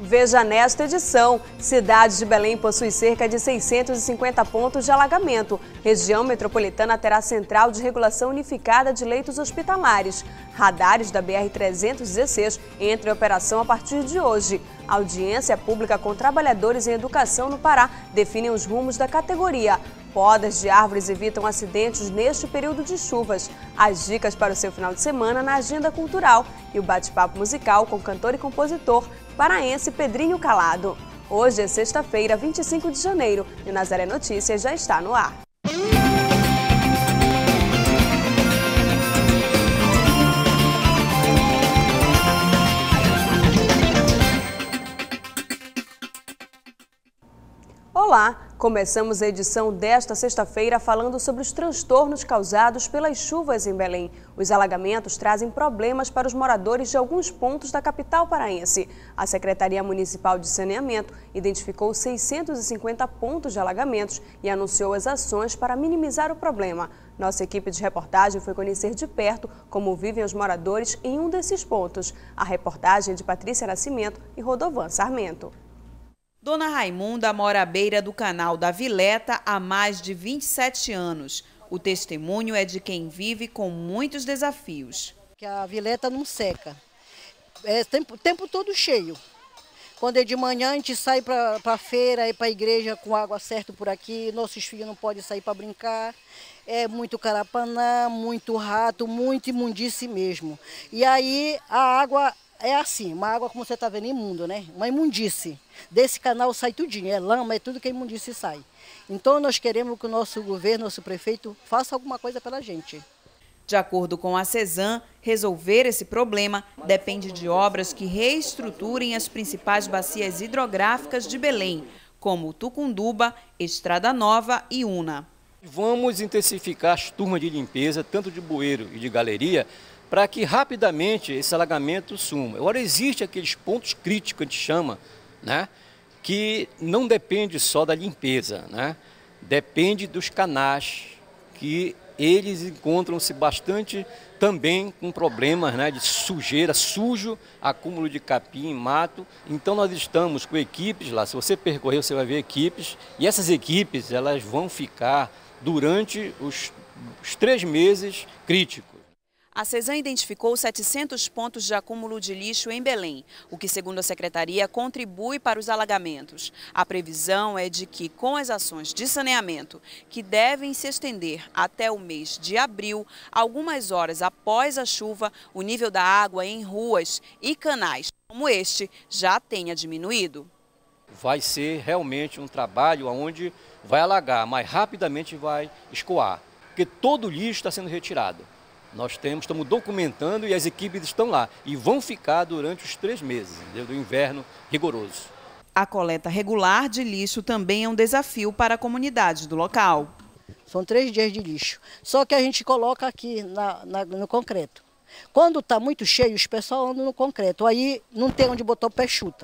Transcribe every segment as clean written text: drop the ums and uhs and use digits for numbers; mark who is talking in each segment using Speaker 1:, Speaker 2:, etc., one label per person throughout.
Speaker 1: Veja nesta edição, cidade de Belém possui cerca de 650 pontos de alagamento. Região metropolitana terá central de regulação unificada de leitos hospitalares. Radares da BR-316 entram em operação a partir de hoje. Audiência pública com trabalhadores em educação no Pará definem os rumos da categoria. Podas de árvores evitam acidentes neste período de chuvas. As dicas para o seu final de semana na agenda cultural e o bate-papo musical com o cantor e compositor paraense Pedrinho Calado. Hoje é sexta-feira, 25 de janeiro e o Nazaré Notícias já está no ar. Olá! Começamos a edição desta sexta-feira falando sobre os transtornos causados pelas chuvas em Belém. Os alagamentos trazem problemas para os moradores de alguns pontos da capital paraense. A Secretaria Municipal de Saneamento identificou 650 pontos de alagamentos e anunciou as ações para minimizar o problema. Nossa equipe de reportagem foi conhecer de perto como vivem os moradores em um desses pontos. A reportagem é de Patrícia Nascimento e Rodovan Sarmento.
Speaker 2: Dona Raimunda mora à beira do canal da Vileta há mais de 27 anos. O testemunho é de quem vive com muitos desafios.
Speaker 3: Que a Vileta não seca, é o tempo todo cheio. Quando é de manhã a gente sai para a feira e para a igreja com água certa por aqui, nossos filhos não podem sair para brincar. É muito carapanã, muito rato, muito imundície mesmo. E aí a água é assim, uma água como você está vendo, imunda, né? Uma imundície. Desse canal sai tudinho, é lama, é tudo que a imundície sai. Então nós queremos que o nosso governo, nosso prefeito, faça alguma coisa pela gente.
Speaker 2: De acordo com a CESAM, resolver esse problema depende de obras que reestruturem as principais bacias hidrográficas de Belém, como Tucunduba, Estrada Nova e Una.
Speaker 4: Vamos intensificar as turmas de limpeza, tanto de bueiro e de galeria, para que rapidamente esse alagamento suma. Agora, existe aqueles pontos críticos que a gente chama, né, que não depende só da limpeza, né, depende dos canais, que eles encontram-se bastante também com problemas, né, de sujeira, sujo, acúmulo de capim, mato. Então nós estamos com equipes lá, se você percorrer você vai ver equipes, e essas equipes elas vão ficar durante os 3 meses críticos.
Speaker 2: A CESAM identificou 700 pontos de acúmulo de lixo em Belém, o que, segundo a Secretaria, contribui para os alagamentos. A previsão é de que, com as ações de saneamento, que devem se estender até o mês de abril, algumas horas após a chuva, o nível da água em ruas e canais como este já tenha diminuído.
Speaker 4: Vai ser realmente um trabalho onde vai alagar, mas rapidamente vai escoar, porque todo o lixo está sendo retirado. Nós estamos documentando e as equipes estão lá e vão ficar durante os 3 meses, entendeu? Do inverno rigoroso.
Speaker 2: A coleta regular de lixo também é um desafio para a comunidade do local.
Speaker 3: São 3 dias de lixo, só que a gente coloca aqui no concreto. Quando está muito cheio, os pessoal andam no concreto, aí não tem onde botar o pé chuta.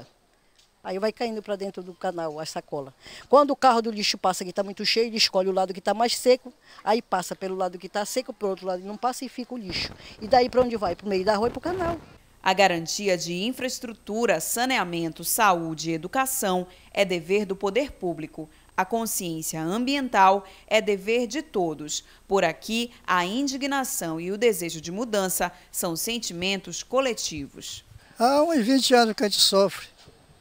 Speaker 3: Aí vai caindo para dentro do canal a sacola. Quando o carro do lixo passa que está muito cheio, ele escolhe o lado que está mais seco, aí passa pelo lado que está seco, para o outro lado não passa e fica o lixo. E daí para onde vai? Para o meio da rua e para o canal.
Speaker 2: A garantia de infraestrutura, saneamento, saúde e educação é dever do poder público. A consciência ambiental é dever de todos. Por aqui, a indignação e o desejo de mudança são sentimentos coletivos.
Speaker 5: Há uns 20 anos que a gente sofre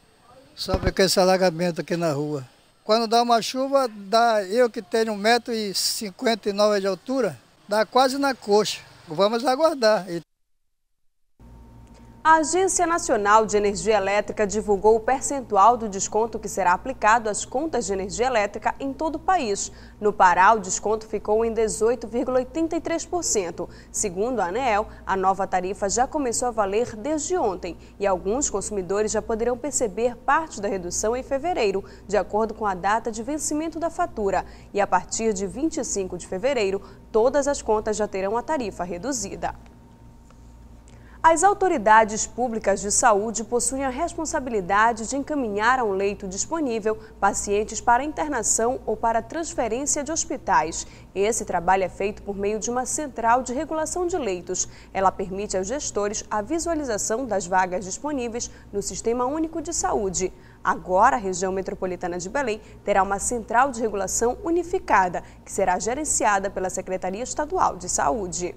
Speaker 5: com esse alagamento aqui na rua. Quando dá uma chuva, eu que tenho 1,59 m de altura, dá quase na coxa. Vamos aguardar.
Speaker 1: A Agência Nacional de Energia Elétrica divulgou o percentual do desconto que será aplicado às contas de energia elétrica em todo o país. No Pará, o desconto ficou em 18,83%. Segundo a ANEEL, a nova tarifa já começou a valer desde ontem e alguns consumidores já poderão perceber parte da redução em fevereiro, de acordo com a data de vencimento da fatura. E a partir de 25 de fevereiro, todas as contas já terão a tarifa reduzida. As autoridades públicas de saúde possuem a responsabilidade de encaminhar a um leito disponível pacientes para internação ou para transferência de hospitais. Esse trabalho é feito por meio de uma central de regulação de leitos. Ela permite aos gestores a visualização das vagas disponíveis no Sistema Único de Saúde. Agora, a região metropolitana de Belém terá uma central de regulação unificada, que será gerenciada pela Secretaria Estadual de Saúde.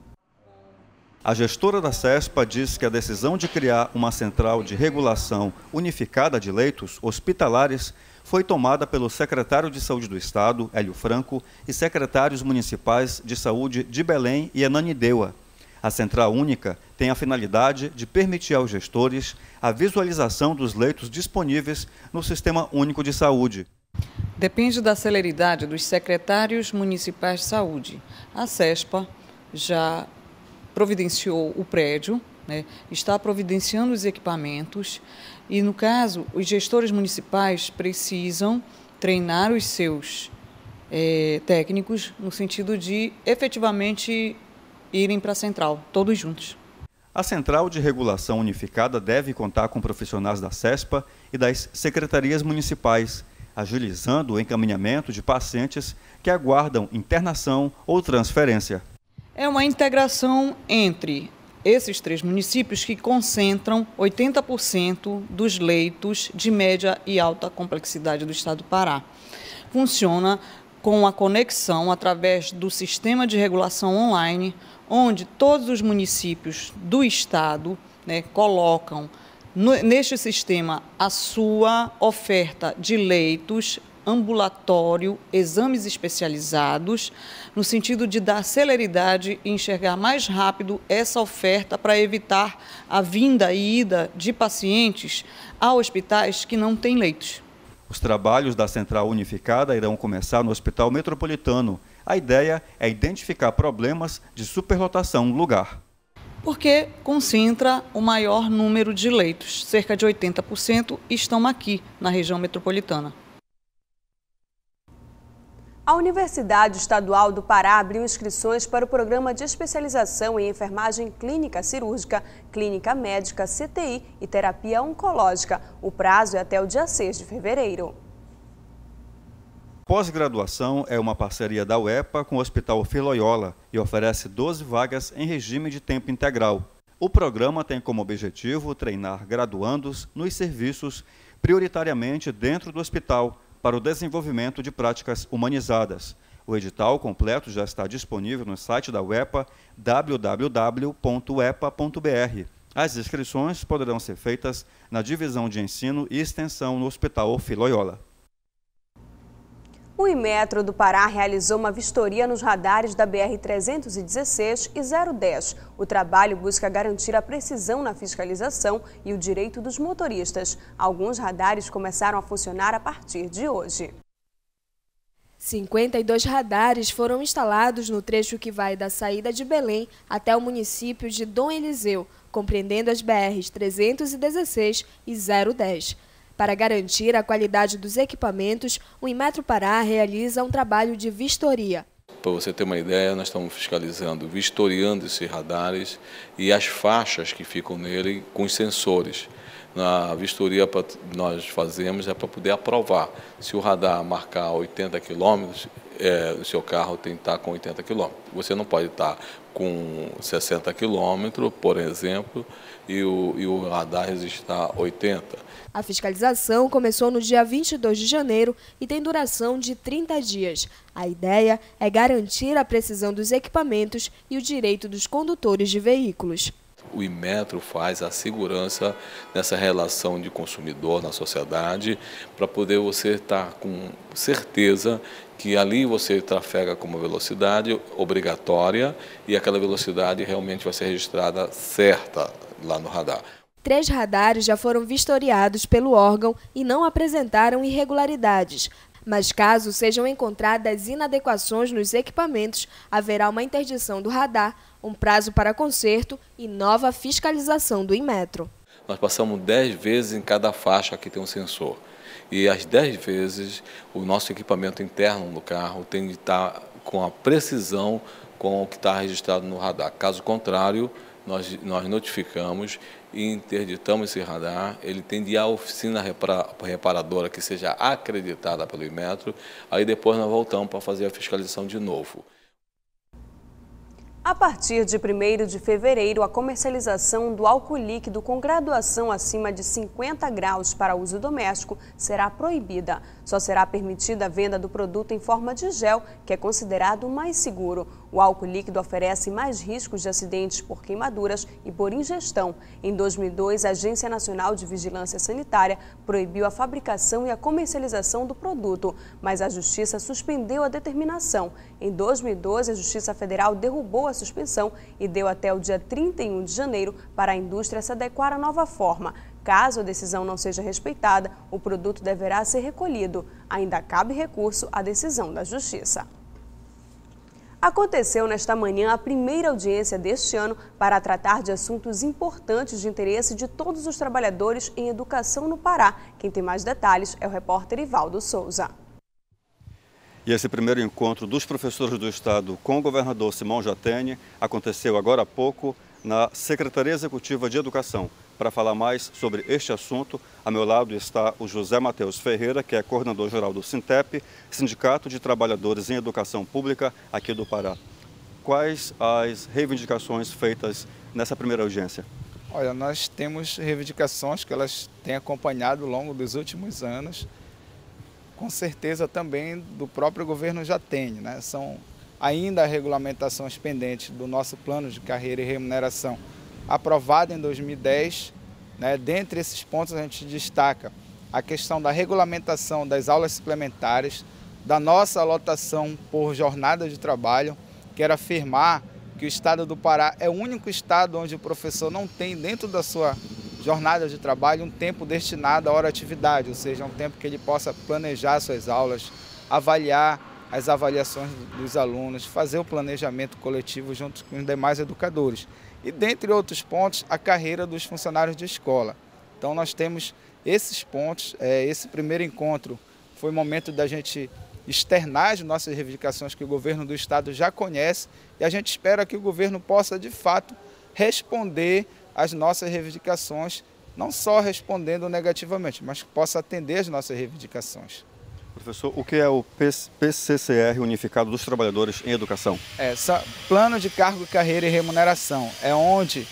Speaker 6: A gestora da CESPA diz que a decisão de criar uma central de regulação unificada de leitos hospitalares foi tomada pelo secretário de Saúde do Estado, Hélio Franco, e secretários municipais de saúde de Belém e Ananindeua. A central única tem a finalidade de permitir aos gestores a visualização dos leitos disponíveis no Sistema Único de Saúde.
Speaker 7: Depende da celeridade dos secretários municipais de saúde. A CESPA já providenciou o prédio, está providenciando os equipamentos e, no caso, os gestores municipais precisam treinar os seus técnicos no sentido de efetivamente irem para a central, todos juntos.
Speaker 6: A Central de Regulação Unificada deve contar com profissionais da CESPA e das secretarias municipais, agilizando o encaminhamento de pacientes que aguardam internação ou transferência.
Speaker 7: É uma integração entre esses 3 municípios que concentram 80% dos leitos de média e alta complexidade do estado do Pará. Funciona com a conexão através do sistema de regulação online, onde todos os municípios do estado colocam neste sistema a sua oferta de leitos, ambulatório, exames especializados, no sentido de dar celeridade e enxergar mais rápido essa oferta para evitar a vinda e ida de pacientes a hospitais que não têm leitos.
Speaker 6: Os trabalhos da Central Unificada irão começar no Hospital Metropolitano. A ideia é identificar problemas de superlotação no lugar.
Speaker 7: Porque concentra o maior número de leitos, cerca de 80% estão aqui na região metropolitana.
Speaker 1: A Universidade Estadual do Pará abriu inscrições para o programa de especialização em enfermagem clínica cirúrgica, clínica médica, CTI e terapia oncológica. O prazo é até o dia 6 de fevereiro.
Speaker 6: Pós-graduação é uma parceria da UEPA com o Hospital Filoiola e oferece 12 vagas em regime de tempo integral. O programa tem como objetivo treinar graduandos nos serviços, prioritariamente dentro do hospital, para o desenvolvimento de práticas humanizadas. O edital completo já está disponível no site da UEPA, www.uepa.br. As inscrições poderão ser feitas na Divisão de Ensino e Extensão no Hospital Filoiola.
Speaker 1: O Inmetro do Pará realizou uma vistoria nos radares da BR-316 e 010. O trabalho busca garantir a precisão na fiscalização e o direito dos motoristas. Alguns radares começaram a funcionar a partir de hoje.
Speaker 8: 52 radares foram instalados no trecho que vai da saída de Belém até o município de Dom Eliseu, compreendendo as BRs-316 e 010. Para garantir a qualidade dos equipamentos, o Inmetro Pará realiza um trabalho de vistoria.
Speaker 9: Para você ter uma ideia, nós estamos fiscalizando, vistoriando esses radares e as faixas que ficam nele com os sensores. Na vistoria que nós fazemos é para poder aprovar. Se o radar marcar 80 km, o seu carro tem que estar com 80 km. Você não pode estar com 60 km, por exemplo, e o radar registrar 80.
Speaker 8: A fiscalização começou no dia 22 de janeiro e tem duração de 30 dias. A ideia é garantir a precisão dos equipamentos e o direito dos condutores de veículos.
Speaker 9: O Inmetro faz a segurança nessa relação de consumidor na sociedade, para poder você estar com certeza que ali você trafega com uma velocidade obrigatória e aquela velocidade realmente vai ser registrada certa lá no radar.
Speaker 8: 3 radares já foram vistoriados pelo órgão e não apresentaram irregularidades. Mas caso sejam encontradas inadequações nos equipamentos, haverá uma interdição do radar, um prazo para conserto e nova fiscalização do Inmetro.
Speaker 9: Nós passamos 10 vezes em cada faixa que tem um sensor. E as 10 vezes o nosso equipamento interno do carro tem de estar com a precisão com o que está registrado no radar. Caso contrário, nós notificamos e interditamos esse radar. Ele tem de ir à oficina reparadora que seja acreditada pelo Inmetro, aí depois nós voltamos para fazer a fiscalização de novo.
Speaker 1: A partir de 1º de fevereiro, a comercialização do álcool líquido com graduação acima de 50 graus para uso doméstico será proibida. Só será permitida a venda do produto em forma de gel, que é considerado mais seguro. O álcool líquido oferece mais riscos de acidentes por queimaduras e por ingestão. Em 2002, a Agência Nacional de Vigilância Sanitária proibiu a fabricação e a comercialização do produto, mas a Justiça suspendeu a determinação. Em 2012, a Justiça Federal derrubou a suspensão e deu até o dia 31 de janeiro para a indústria se adequar à nova forma. Caso a decisão não seja respeitada, o produto deverá ser recolhido. Ainda cabe recurso à decisão da Justiça. Aconteceu nesta manhã a primeira audiência deste ano para tratar de assuntos importantes de interesse de todos os trabalhadores em educação no Pará. Quem tem mais detalhes é o repórter Ivaldo Souza.
Speaker 6: E esse primeiro encontro dos professores do Estado com o governador Simão Jatene aconteceu agora há pouco na Secretaria Executiva de Educação. Para falar mais sobre este assunto, a meu lado está o José Matheus Ferreira, que é coordenador-geral do SINTEP, Sindicato de Trabalhadores em Educação Pública aqui do Pará. Quais as reivindicações feitas nessa primeira audiência?
Speaker 10: Olha, nós temos reivindicações que elas têm acompanhado ao longo dos últimos anos, com certeza também do próprio governo Jatene, né? São ainda regulamentações pendentes do nosso plano de carreira e remuneração aprovado em 2010, né? Dentre esses pontos a gente destaca a questão da regulamentação das aulas suplementares, da nossa lotação por jornada de trabalho. Quero afirmar que o estado do Pará é o único estado onde o professor não tem dentro da sua jornada de trabalho um tempo destinado à hora atividade, ou seja, um tempo que ele possa planejar suas aulas, avaliar as avaliações dos alunos, fazer o planejamento coletivo junto com os demais educadores. E, dentre outros pontos, a carreira dos funcionários de escola. Então, nós temos esses pontos. Esse primeiro encontro foi o momento da gente externar as nossas reivindicações que o governo do estado já conhece, e a gente espera que o governo possa, de fato, responder às nossas reivindicações, não só respondendo negativamente, mas que possa atender as nossas reivindicações.
Speaker 6: Professor, o que é o PCCR Unificado dos Trabalhadores em Educação?
Speaker 10: Plano de Cargo, Carreira e Remuneração. É onde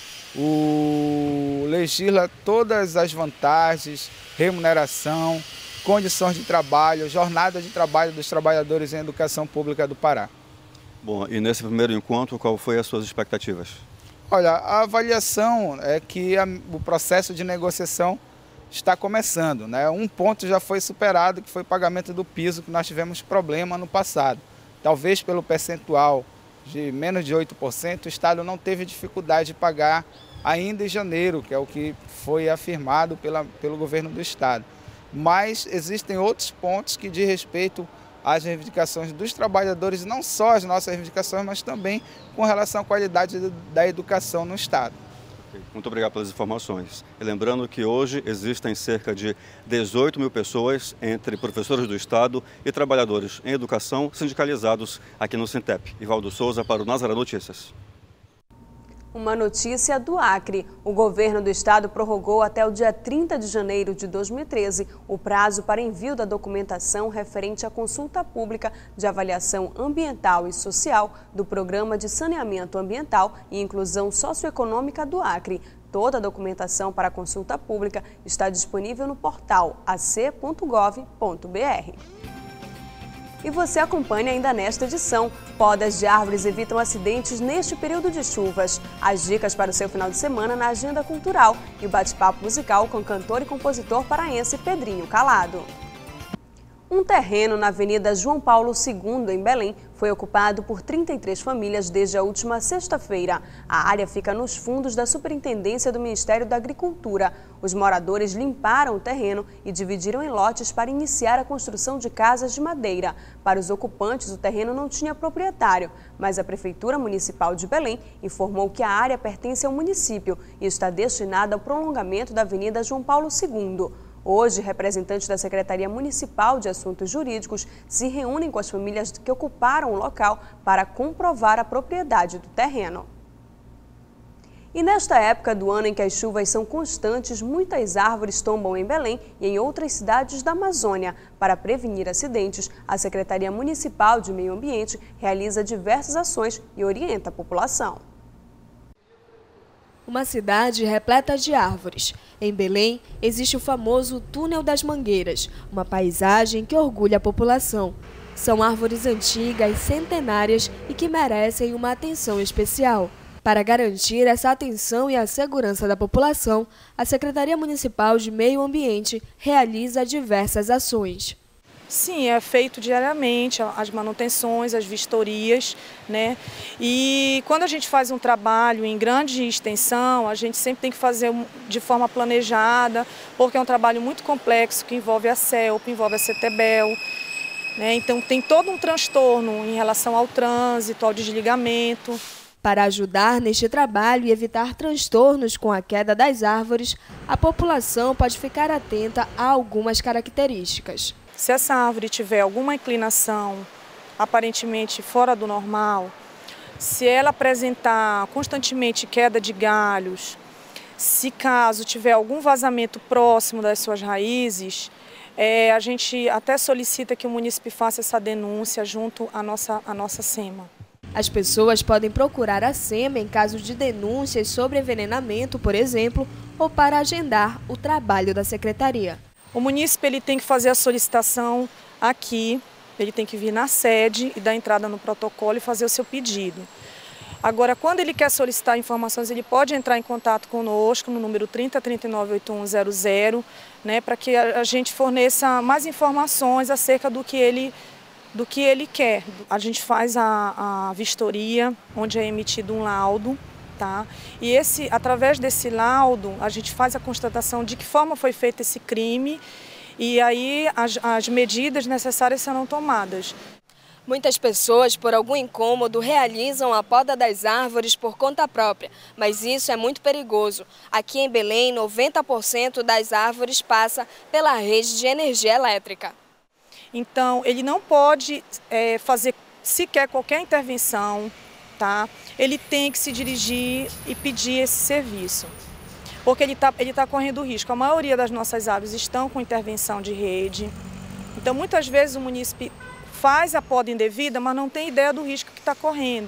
Speaker 10: o legisla todas as vantagens, remuneração, condições de trabalho, jornada de trabalho dos trabalhadores em educação pública do Pará.
Speaker 6: Bom, e nesse primeiro encontro, qual foi as suas expectativas?
Speaker 10: Olha, a avaliação é que o processo de negociação está começando, né? Um ponto já foi superado, que foi o pagamento do piso, que nós tivemos problema no passado. Talvez pelo percentual de menos de 8%, o Estado não teve dificuldade de pagar ainda em janeiro, que é o que foi afirmado pelo governo do Estado. Mas existem outros pontos que diz respeito às reivindicações dos trabalhadores, não só as nossas reivindicações, mas também com relação à qualidade da educação no Estado.
Speaker 6: Muito obrigado pelas informações. E lembrando que hoje existem cerca de 18 mil pessoas, entre professores do Estado e trabalhadores em educação, sindicalizados aqui no SINTEP. Ivaldo Souza para o Nazaré Notícias.
Speaker 1: Uma notícia do Acre. O governo do estado prorrogou até o dia 30 de janeiro de 2013 o prazo para envio da documentação referente à consulta pública de avaliação ambiental e social do Programa de Saneamento Ambiental e Inclusão Socioeconômica do Acre. Toda a documentação para a consulta pública está disponível no portal ac.gov.br. E você acompanha ainda nesta edição. Podas de árvores evitam acidentes neste período de chuvas. As dicas para o seu final de semana na agenda cultural e o bate-papo musical com o cantor e compositor paraense Pedrinho Calado. Um terreno na Avenida João Paulo II, em Belém, foi ocupado por 33 famílias desde a última sexta-feira. A área fica nos fundos da Superintendência do Ministério da Agricultura. Os moradores limparam o terreno e dividiram em lotes para iniciar a construção de casas de madeira. Para os ocupantes, o terreno não tinha proprietário, mas a Prefeitura Municipal de Belém informou que a área pertence ao município e está destinada ao prolongamento da Avenida João Paulo II. Hoje, representantes da Secretaria Municipal de Assuntos Jurídicos se reúnem com as famílias que ocuparam o local para comprovar a propriedade do terreno. E nesta época do ano em que as chuvas são constantes, muitas árvores tombam em Belém e em outras cidades da Amazônia. Para prevenir acidentes, a Secretaria Municipal de Meio Ambiente realiza diversas ações e orienta a população.
Speaker 8: Uma cidade repleta de árvores. Em Belém, existe o famoso Túnel das Mangueiras, uma paisagem que orgulha a população. São árvores antigas, centenárias e que merecem uma atenção especial. Para garantir essa atenção e a segurança da população, a Secretaria Municipal de Meio Ambiente realiza diversas ações.
Speaker 11: Sim, é feito diariamente as manutenções, as vistorias, né? E quando a gente faz um trabalho em grande extensão, a gente sempre tem que fazer de forma planejada, porque é um trabalho muito complexo que envolve a CELP, envolve a CETEBEL, né? Então tem todo um transtorno em relação ao trânsito, ao desligamento.
Speaker 8: Para ajudar neste trabalho e evitar transtornos com a queda das árvores, a população pode ficar atenta a algumas características.
Speaker 11: Se essa árvore tiver alguma inclinação aparentemente fora do normal, se ela apresentar constantemente queda de galhos, se caso tiver algum vazamento próximo das suas raízes, a gente até solicita que o munícipe faça essa denúncia junto à nossa SEMA.
Speaker 8: As pessoas podem procurar a SEMA em caso de denúncias sobre envenenamento, por exemplo, ou para agendar o trabalho da secretaria.
Speaker 11: O munícipe ele tem que fazer a solicitação aqui, ele tem que vir na sede e dar entrada no protocolo e fazer o seu pedido. Agora, quando ele quer solicitar informações, ele pode entrar em contato conosco no número 30398100, né, para que a gente forneça mais informações acerca do que ele quer. A gente faz a vistoria, onde é emitido um laudo, tá? E através desse laudo, a gente faz a constatação de que forma foi feito esse crime e aí as medidas necessárias serão tomadas.
Speaker 8: Muitas pessoas, por algum incômodo, realizam a poda das árvores por conta própria, mas isso é muito perigoso. Aqui em Belém, 90% das árvores passa pela rede de energia elétrica.
Speaker 11: Então, ele não pode fazer sequer qualquer intervenção, tá? Ele tem que se dirigir e pedir esse serviço, porque ele tá correndo risco. A maioria das nossas árvores estão com intervenção de rede, então muitas vezes o munícipe faz a poda indevida, mas não tem ideia do risco que está correndo.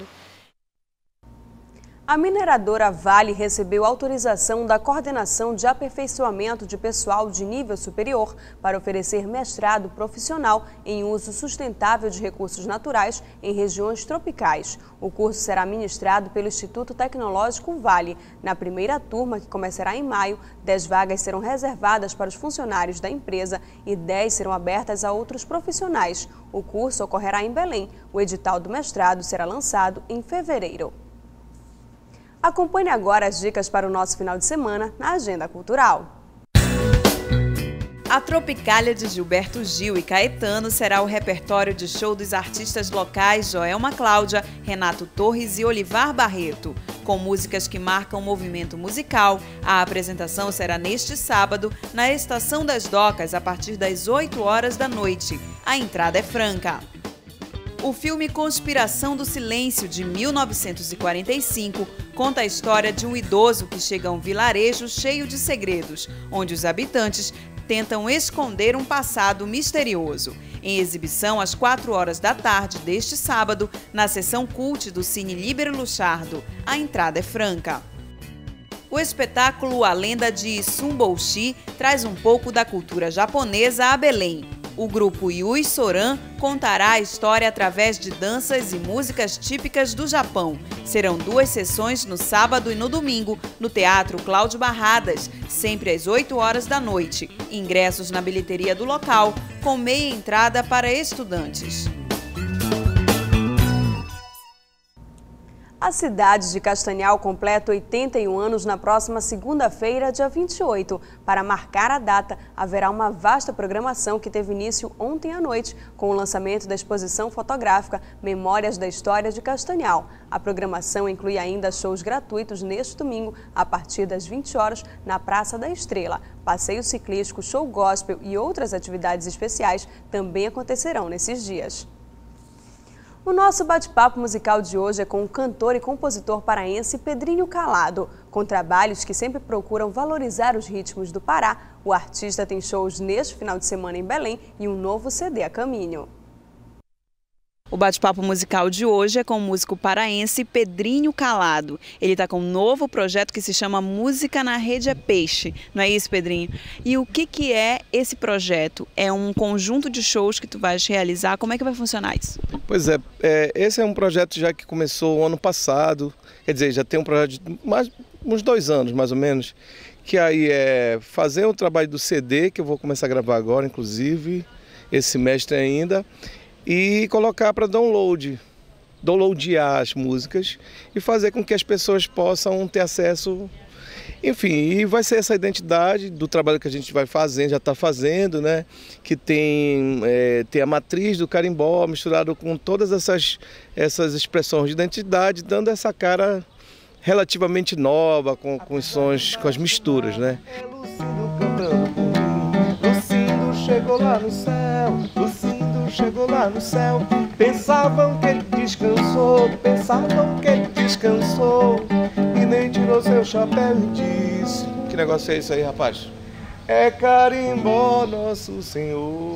Speaker 1: A mineradora Vale recebeu autorização da Coordenação de Aperfeiçoamento de Pessoal de Nível Superior para oferecer mestrado profissional em uso sustentável de recursos naturais em regiões tropicais. O curso será ministrado pelo Instituto Tecnológico Vale. Na primeira turma, que começará em maio, 10 vagas serão reservadas para os funcionários da empresa e 10 serão abertas a outros profissionais. O curso ocorrerá em Belém. O edital do mestrado será lançado em fevereiro. Acompanhe agora as dicas para o nosso final de semana na Agenda Cultural.
Speaker 2: A Tropicália de Gilberto Gil e Caetano será o repertório de show dos artistas locais Joelma Cláudia, Renato Torres e Olivar Barreto. Com músicas que marcam o movimento musical, a apresentação será neste sábado, na Estação das Docas, a partir das 8 horas da noite. A entrada é franca. O filme Conspiração do Silêncio, de 1945, conta a história de um idoso que chega a um vilarejo cheio de segredos, onde os habitantes tentam esconder um passado misterioso. Em exibição às 4 horas da tarde deste sábado, na sessão cult do Cine Líbero Luchardo. A entrada é franca. O espetáculo A Lenda de Sumboshi traz um pouco da cultura japonesa a Belém. O grupo Yui Soran contará a história através de danças e músicas típicas do Japão. Serão 2 sessões no sábado e no domingo, no Teatro Cláudio Barradas, sempre às 8 horas da noite. Ingressos na bilheteria do local, com meia entrada para estudantes.
Speaker 1: A cidade de Castanhal completa 81 anos na próxima segunda-feira, dia 28. Para marcar a data, haverá uma vasta programação que teve início ontem à noite, com o lançamento da exposição fotográfica Memórias da História de Castanhal. A programação inclui ainda shows gratuitos neste domingo, a partir das 20 horas, na Praça da Estrela. Passeio ciclístico, show gospel e outras atividades especiais também acontecerão nesses dias. O nosso bate-papo musical de hoje é com o cantor e compositor paraense Pedrinho Calado. Com trabalhos que sempre procuram valorizar os ritmos do Pará, o artista tem shows neste final de semana em Belém e um novo CD a caminho.
Speaker 2: O bate-papo musical de hoje é com o músico paraense Pedrinho Calado. Ele está com um novo projeto que se chama Música na Rede é Peixe. Não é isso, Pedrinho? E o que é esse projeto? É um conjunto de shows que tu vais realizar? Como é que vai funcionar isso?
Speaker 12: Pois é, esse é um projeto já que começou ano passado. Quer dizer, já tem um projeto de uns 2 anos, mais ou menos. Que aí é fazer o trabalho do CD, que eu vou começar a gravar agora, inclusive, esse semestre ainda. E colocar para downloadear as músicas e fazer com que as pessoas possam ter acesso, enfim, e vai ser essa identidade do trabalho que a gente vai fazendo, já está fazendo, né? Que tem a matriz do carimbó misturado com todas essas expressões de identidade, dando essa cara relativamente nova, com os sons, com as misturas, né?
Speaker 13: Lucindo chegou lá no céu, chegou lá no céu, pensavam que ele descansou, e nem tirou seu chapéu e disse:
Speaker 12: que negócio é isso aí, rapaz?
Speaker 13: É carimbó, nosso Senhor.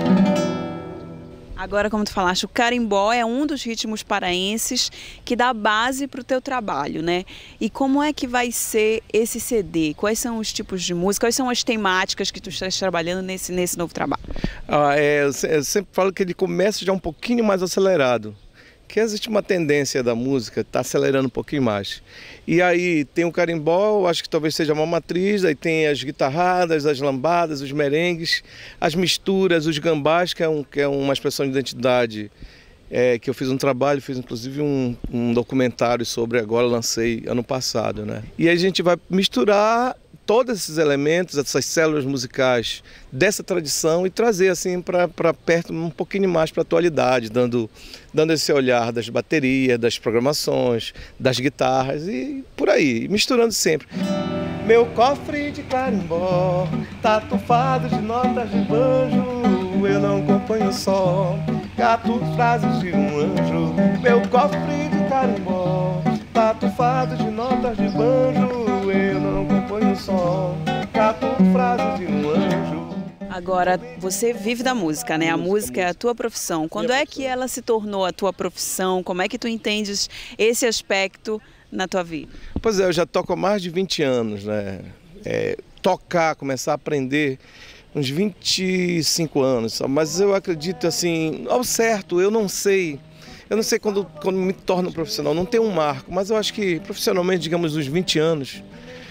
Speaker 2: Agora, como tu falaste, o carimbó é um dos ritmos paraenses que dá base para o teu trabalho, né? E como é que vai ser esse CD? Quais são os tipos de música? Quais são as temáticas que tu estás trabalhando nesse novo trabalho?
Speaker 12: Eu sempre falo que ele começa já um pouquinho mais acelerado. Que existe uma tendência da música, está acelerando um pouquinho mais. E aí tem o carimbó, acho que talvez seja uma matriz, aí tem as guitarradas, as lambadas, os merengues, as misturas, os gambás, que é uma expressão de identidade, que eu fiz um trabalho, fiz inclusive um documentário sobre, agora lancei ano passado, né? E aí a gente vai misturar todos esses elementos, essas células musicais dessa tradição e trazer assim para perto um pouquinho mais para a atualidade, dando esse olhar das baterias, das programações, das guitarras e por aí, misturando sempre.
Speaker 13: Meu cofre de carimbó tá tufado de notas de banjo, eu não acompanho só, cato frases de um anjo. Meu cofre de carimbó tá tufado de notas de banjo, eu não acompanho só, cato frases de um anjo.
Speaker 2: Agora, você vive da música, né? A música é a tua profissão. Quando é que ela se tornou a tua profissão? Como é que tu entendes esse aspecto na tua vida?
Speaker 12: Pois é, eu já toco há mais de 20 anos, né? Começar a aprender uns 25 anos, mas eu acredito assim, ao certo, eu não sei quando me torno profissional, não tem um marco, mas eu acho que profissionalmente, digamos, uns 20 anos,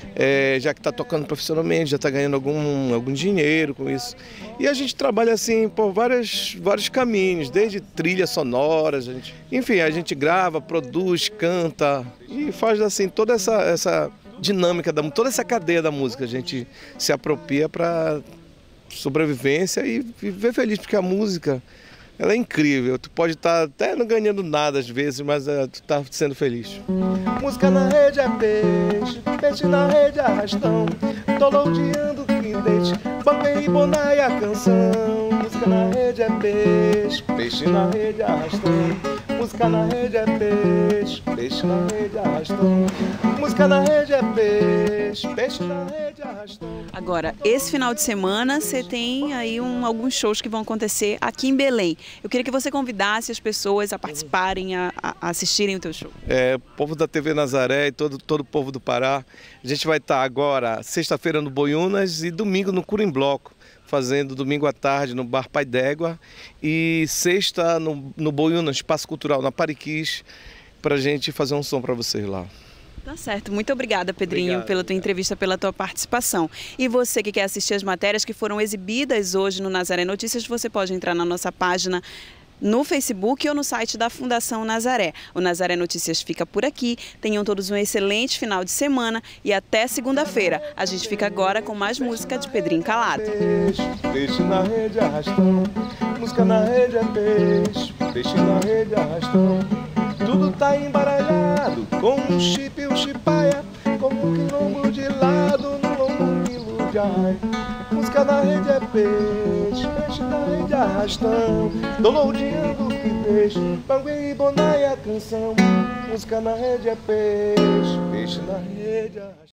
Speaker 12: já que está tocando profissionalmente, já está ganhando algum dinheiro com isso. E a gente trabalha assim por vários caminhos, desde trilhas sonoras, enfim, a gente grava, produz, canta e faz assim toda essa dinâmica, toda essa cadeia da música, a gente se apropria para sobrevivência e viver feliz, porque a música, ela é incrível, tu pode estar até não ganhando nada às vezes, mas tu está sendo feliz.
Speaker 13: Música na rede é peixe, peixe na rede é arrastão, downloadeando quindete, bambe e boná e a canção. Música na rede é peixe, peixe na rede é arrastão. Música na rede é peixe, peixe na rede é arrastão. Música na rede é peixe, peixe na rede é arrastão.
Speaker 2: Agora, esse final de semana você tem aí alguns shows que vão acontecer aqui em Belém. Eu queria que você convidasse as pessoas a participarem, a assistirem o teu show.
Speaker 12: O povo da TV Nazaré e todo o povo do Pará. A gente vai estar agora, sexta-feira no Boiunas e domingo no Cura em Bloco, fazendo domingo à tarde no Bar Pai d'Égua e sexta no Boiunas, Espaço Cultural, na Pariquis, para a gente fazer um som para vocês lá.
Speaker 2: Tá certo. Muito obrigada, Pedrinho, pela tua entrevista, pela tua participação. E você que quer assistir as matérias que foram exibidas hoje no Nazaré Notícias, você pode entrar na nossa página no Facebook ou no site da Fundação Nazaré. O Nazaré Notícias fica por aqui. Tenham todos um excelente final de semana e até segunda-feira. A gente fica agora com mais música de Pedrinho Calado.
Speaker 13: Peixe na rede arrastão, música na rede é peixe, peixe na rede arrastão. Tudo tá embaralhado, com um chip e um chipaia, como um quilombo de lado no lombo de ai. Música na rede é peixe, peixe na rede arrastão. Tô lodeando que deixa, banguei, bonaia, canção. Música na rede é peixe, peixe na rede arrastão.